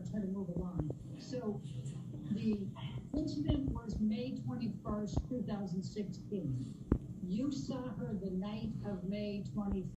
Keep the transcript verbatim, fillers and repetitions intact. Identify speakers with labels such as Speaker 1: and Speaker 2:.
Speaker 1: I'll try to move along. So the incident was May twenty-first, two thousand sixteen. You saw her the night of May twenty-first.